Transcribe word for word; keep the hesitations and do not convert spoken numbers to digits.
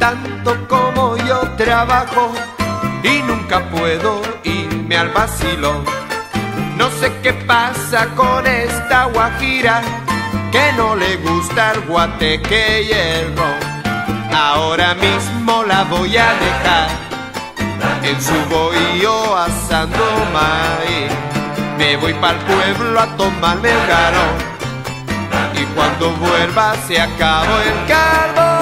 tanto como yo trabajo y nunca puedo irme al vacilón. No sé qué pasa con esta guajira, que no le gusta el guateque y el ron. Ahora mismo la voy a dejar en su bohío asando maíz. Me voy pa'l pueblo a tomarme un garón y cuando vuelva se acabó el carbón.